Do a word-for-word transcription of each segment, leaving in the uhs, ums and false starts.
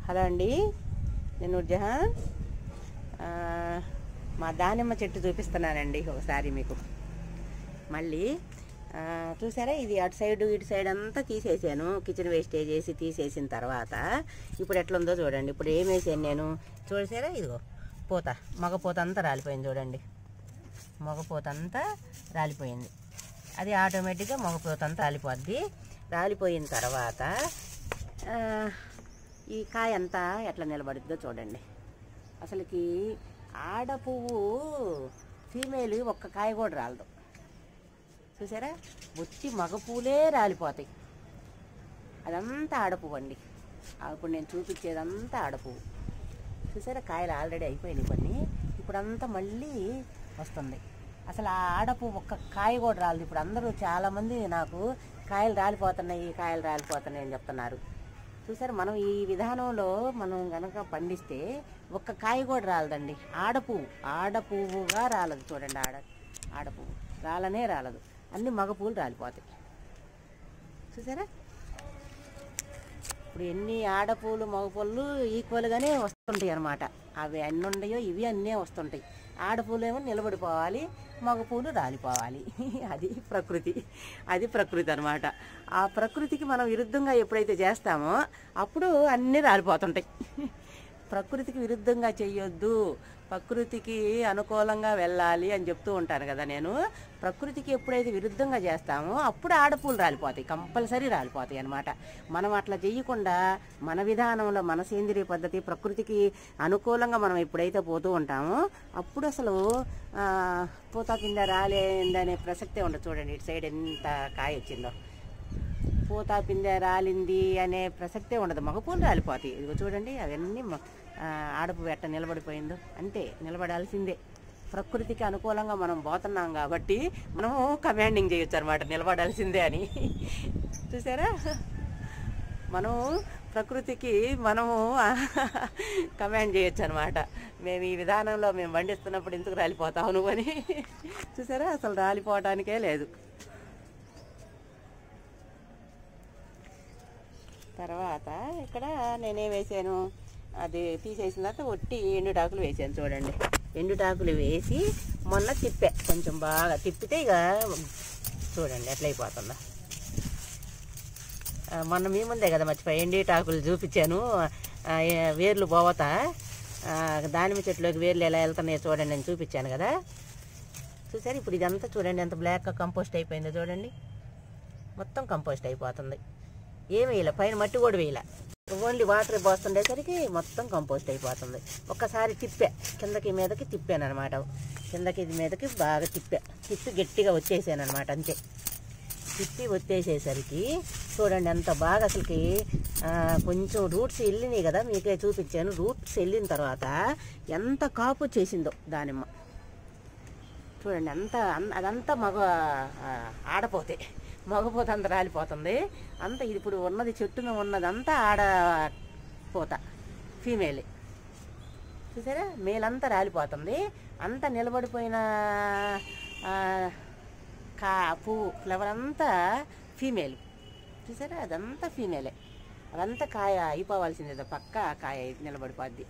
Hello అండి, నేను నూర్జహాన్. మా దానిమ్మ చెట్టు చూపిస్తున్నానండి ఒకసారి మీకు. మళ్ళీ చూసారా, ఇది అటు సైడ్ ఇటు సైడ్ అంతా తీసేసాను. కిచెన్ వేస్టేజ్ వేసి తీసేసిన తర్వాత ఇప్పుడు ఎట్లుందో చూడండి. ఇప్పుడు ఏం వేసాను నేను చూసారా, ఇదిగో పూత, మగ పూత అంతా రాలిపోయింది చూడండి. మగ పూత అంతా రాలిపోయింది. అది ఆటోమేటిక్గా మగ పూత అంతా రాలిపోద్ది. రాలిపోయిన తర్వాత ఈ కాయ అంతా ఎట్లా నిలబడుద్దో చూడండి. అసలుకి ఆడ పువ్వు ఫీమేల్ ఒక్క కాయ కూడా రాలదు. చూసారా, వచ్చి మగ పూలే రాలిపోతాయి. అదంతా ఆడపువ్వు అండి. అప్పుడు నేను చూపించేదంతా ఆడపువ్వు. చూసారా, కాయలు ఆల్రెడీ అయిపోయినాయి కొన్ని. ఇప్పుడంతా మళ్ళీ వస్తుంది. అసలు ఆ ఆడపువ్వు ఒక్క కాయ కూడా రాలదు. ఇప్పుడు అందరూ చాలామంది నాకు కాయలు రాలిపోతున్నాయి కాయలు రాలిపోతున్నాయి అని చెప్తున్నారు. చూసారు, మనం ఈ విధానంలో మనం కనుక పండిస్తే ఒక్క కాయ కూడా రాలదండి. ఆడపువ్వు ఆడపువ్వుగా రాలదు. చూడండి, ఆడ ఆడపువ్వు రాలనే రాలదు. అన్ని మగ పువ్వులు రాలిపోతాయి. చూసారా, ఇప్పుడు ఎన్ని ఆడపువ్వులు మగ పువ్వులు ఈక్వల్గానే వస్తుంటాయి అన్నమాట. అవి అన్నీ ఉన్నాయో ఇవి అన్నీ వస్తుంటాయి. ఆడపూలు ఏమో నిలబడిపోవాలి, మగ పూలు రాలిపోవాలి. అది ప్రకృతి. అది ప్రకృతి అనమాట. ఆ ప్రకృతికి మనం విరుద్ధంగా ఎప్పుడైతే చేస్తామో అప్పుడు అన్నీ రాలిపోతుంటాయి. ప్రకృతికి విరుద్ధంగా చెయ్యొద్దు, ప్రకృతికి అనుకూలంగా వెళ్ళాలి అని చెప్తూ ఉంటాను కదా నేను. ప్రకృతికి ఎప్పుడైతే విరుద్ధంగా చేస్తామో అప్పుడు ఆడపూలు రాలిపోతాయి, కంపల్సరీ రాలిపోతాయి అన్నమాట. మనం అట్లా చేయకుండా మన విధానంలో మన సేంద్రియ పద్ధతి ప్రకృతికి అనుకూలంగా మనం ఎప్పుడైతే పోతూ ఉంటామో అప్పుడు అసలు పూత కింద రాలేదనే ప్రసక్తే ఉండదు. చూడండి, ఇటు సైడ్ ఎంత కాయ వచ్చిందో. పూత పిందె రాలింది అనే ప్రసక్తే ఉండదు. మగపూలు రాలిపోతాయి. ఇదిగో చూడండి, అవన్నీ ఆడపు ఎట్ట నిలబడిపోయిందో. అంతే, నిలబడాల్సిందే. ప్రకృతికి అనుకూలంగా మనం పోతున్నాం కాబట్టి మనము కమాండింగ్ చేయొచ్చు అనమాట, నిలబడాల్సిందే అని. చూసారా, మనము ప్రకృతికి మనము కమాండ్ చేయొచ్చు అనమాట. మేము ఈ విధానంలో మేము పండిస్తున్నప్పుడు ఎందుకు రాలిపోతావు నువ్వు అని. చూసారా, అసలు రాలిపోవటానికే లేదు. తర్వాత ఇక్కడ నేనేం వేసాను, అది తీసేసిన తర్వాత ఒట్టి ఎండుటాకులు వేసాను. చూడండి, ఎండుటాకులు వేసి మొన్న తిప్పా, కొంచెం బాగా తిప్పితే ఇక చూడండి ఎట్లయిపోతుందో. మొన్న మీ ముందే కదా మర్చిపోయి ఎండుటాకులు చూపించాను. వేర్లు పోవతా దానిమ్మ చెట్లోకి వేర్లు ఎలా వెళ్తున్నాయో చూడండి నేను చూపించాను కదా. చూసారు, ఇప్పుడు ఇదంతా చూడండి ఎంత బ్లాక్గా కంపోస్ట్ అయిపోయిందో చూడండి. మొత్తం కంపోస్ట్ అయిపోతుంది. ఏమి వేయలే, పైన మట్టి కూడా వేయలే, ఓన్లీ వాటర్ పోస్తుండేసరికి మొత్తం కంపోస్ట్ అయిపోతుంది. ఒక్కసారి తిప్పా, కిందకి మీదకి తిప్పాను అనమాట. కిందకి మీదకి బాగా తిప్పా, తిప్పి గట్టిగా వచ్చేసాను అనమాట. అంతే, తిప్పి వచ్చేసేసరికి చూడండి ఎంత బాగా అసలుకి కొంచెం రూట్స్ వెళ్ళినాయి కదా, మీకే చూపించాను. రూట్స్ వెళ్ళిన తర్వాత ఎంత కాపు వచ్చేసిందో దానిమ్మ. చూడండి, అంత అదంతా మగ ఆడపోతే మగపోత అంత రాలిపోతుంది. అంత ఇది ఇప్పుడు ఉన్నది చెట్టున ఉన్నదంతా ఆడపోత ఫీమేల్. చూసారా, మేలంతా రాలిపోతుంది. అంత నిలబడిపోయిన కా పువ్వు ఫ్లవర్ అంతా ఫీమేల్. చూసారా, అదంతా ఫీమేలే. అదంతా కాయ అయిపోవాల్సిందే, పక్క కాయ నిలబడిపోద్ది.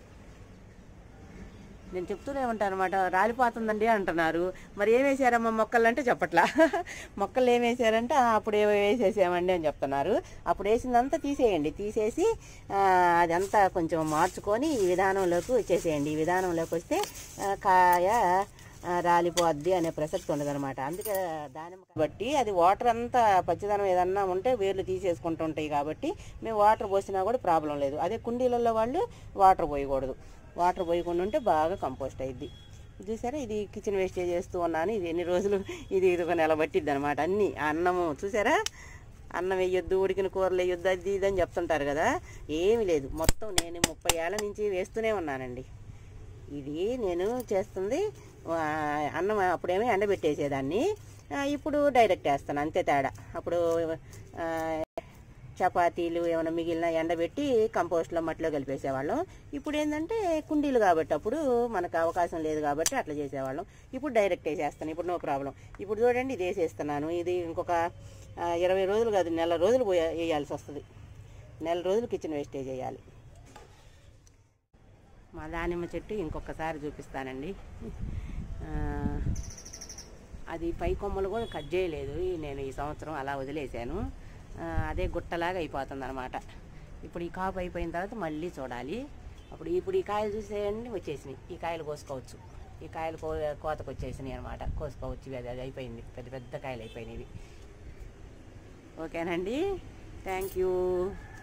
నేను చెప్తూనే ఉంటాను అనమాట. రాలిపోతుందండి అంటున్నారు, మరి ఏం వేసారమ్మా మొక్కలు అంటే చెప్పట్లా. మొక్కలు ఏం వేసారంటే అప్పుడు ఏమో వేసేసామండి అని చెప్తున్నారు. అప్పుడు వేసిందంతా తీసేయండి, తీసేసి అదంతా కొంచెం మార్చుకొని ఈ విధానంలోకి వచ్చేసేయండి. ఈ విధానంలోకి వస్తే కాయ రాలిపోద్ది అనే ప్రసక్తి ఉండదు అనమాట. అందుకే దానిమ్మ కాబట్టి అది వాటర్ అంతా పచ్చిదనం ఏదన్నా ఉంటే వేర్లు తీసేసుకుంటూ ఉంటాయి కాబట్టి మేము వాటర్ పోసినా కూడా ప్రాబ్లం లేదు. అదే కుండీలలో వాళ్ళు వాటర్ పోయకూడదు. వాటర్ పోయకుండా ఉంటే బాగా కంపోస్ట్ అయ్యిద్ది. చూసారా, ఇది కిచెన్ వేస్టేజ్ చేస్తూ ఉన్నాను. ఇది ఎన్ని రోజులు ఇది ఇది ఒక నెల పట్టిద్ది అనమాట. అన్నీ అన్నము చూసారా, అన్నం వేయొద్దు, ఉడికిన కూరలు వేయొద్దు, అది ఇది అని చెప్తుంటారు కదా. ఏమి లేదు, మొత్తం నేను ముప్పై ఏళ్ళ నుంచి వేస్తూనే ఉన్నానండి. ఇది నేను చేస్తుంది అన్నం అప్పుడేమో ఎండబెట్టేసేదాన్ని, ఇప్పుడు డైరెక్ట్ వేస్తాను, అంతే తేడా. అప్పుడు చపాతీలు ఏమైనా మిగిలిన ఎండబెట్టి కంపోస్ట్లో మట్టిలో కలిపేసేవాళ్ళం. ఇప్పుడు ఏంటంటే కుండీలు కాబట్టి అప్పుడు మనకు అవకాశం లేదు కాబట్టి అట్లా చేసేవాళ్ళం. ఇప్పుడు డైరెక్ట్ వేసేస్తాను, ఇప్పుడు నో ప్రాబ్లం. ఇప్పుడు చూడండి, ఇది వేసేస్తున్నాను. ఇది ఇంకొక ఇరవై రోజులు కాదు, నెల రోజులు పోయి వేయాల్సి వస్తుంది. నెల రోజులు కిచెన్ వేస్టేజ్ వేయాలి. మా దానిమ్మ చెట్టు ఇంకొకసారి చూపిస్తానండి. అది పై కొమ్మలు కూడా కట్ చేయలేదు నేను ఈ సంవత్సరం, అలా వదిలేశాను. అదే గుట్టలాగా అయిపోతుంది అనమాట. ఇప్పుడు ఈ కాపు అయిపోయిన తర్వాత మళ్ళీ చూడాలి. అప్పుడు ఇప్పుడు ఈ కాయలు చూసేయండి వచ్చేసినాయి. ఈ కాయలు కోసుకోవచ్చు. ఈ కాయలు కో కోతకు వచ్చేసినాయి అనమాట. కోసుకోవచ్చు. అది అది అయిపోయింది. పెద్ద పెద్ద కాయలు అయిపోయినాయి. ఓకేనండి, థ్యాంక్ యూ.